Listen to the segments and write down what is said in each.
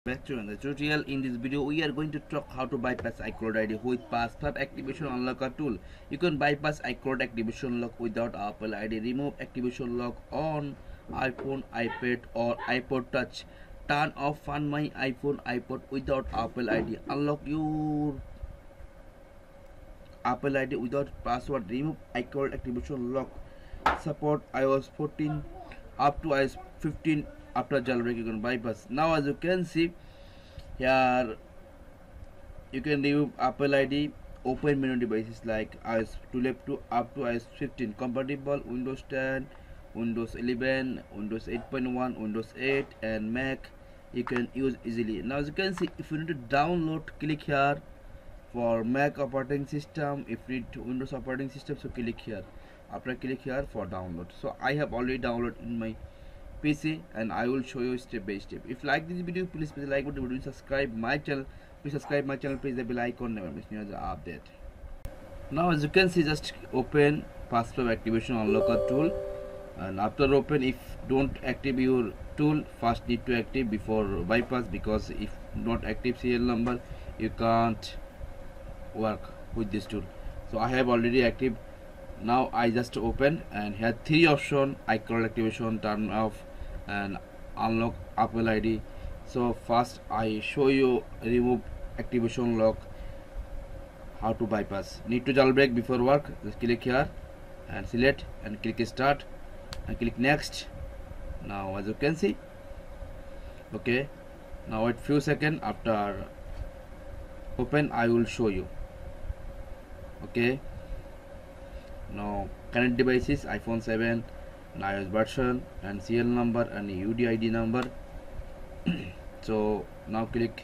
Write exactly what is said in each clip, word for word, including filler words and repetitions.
Back to another tutorial. In this video we are going to talk how to bypass iCloud I D with password activation unlocker tool. You can bypass iCloud activation lock without Apple I D. Remove activation lock on iPhone, iPad or iPod touch. Turn off Find My iPhone, iPod without Apple I D. Unlock your Apple I D without password. Remove iCloud activation lock. Support i O S fourteen up to i O S fifteen. After jailbreak you can bypass. Now as you can see here, you can remove Apple I D. Open menu devices like i O S twelve to up to i O S fifteen compatible Windows ten, Windows eleven, Windows eight point one, Windows eight and Mac. You can use easily. Now as you can see, if you need to download, click here. For Mac operating system, if you need Windows operating system, so click here. After click here for download. So I have already downloaded in my P C and I will show you step by step. If you like this video, please press the like button, subscribe my channel. Please subscribe my channel, press the bell icon, never miss any other update. Now as you can see, just open password activation unlocker tool, and after open, if don't active your tool, first need to active before bypass, because if not active serial number you can't work with this tool. So I have already active. Now I just open, and here three option: iCloud activation, turn off and unlock Apple I D. So first I show you remove activation lock, how to bypass. Need to jailbreak before work, just click here and select and click start and click next. Now as you can see, okay, now wait few seconds. After open I will show you. Okay, now connect devices, iPhone seven and i O S version and serial number and U D I D number. So now click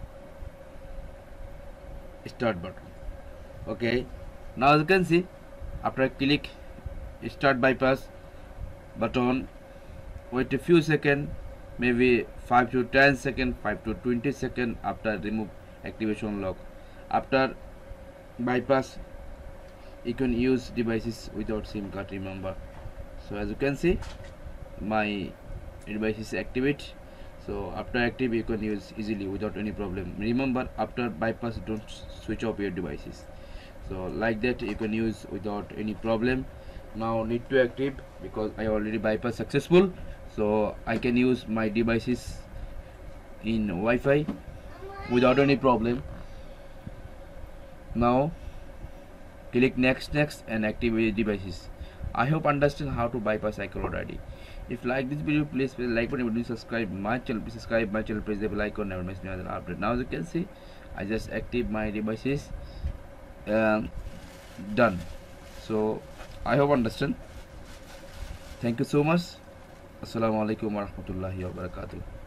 start button. Okay, now as you can see, after I click start bypass button, wait a few seconds, maybe five to ten seconds, five to twenty seconds. After remove activation lock, after bypass you can use devices without SIM card, remember. So as you can see, my device is activate. So after active you can use easily without any problem. Remember, after bypass don't switch off your devices. So like that you can use without any problem. Now need to active, because I already bypass successful, so I can use my devices in Wi-Fi without any problem. Now click next next and activate devices. I hope understand how to bypass iCloud I D. If like this video, please press the like button, do subscribe my channel, please subscribe my channel, press the bell icon, never miss another update. Now as you can see, I just active my devices, um, done. So I hope understand. Thank you so much. Assalamu alaikum warahmatullahi wabarakatuh.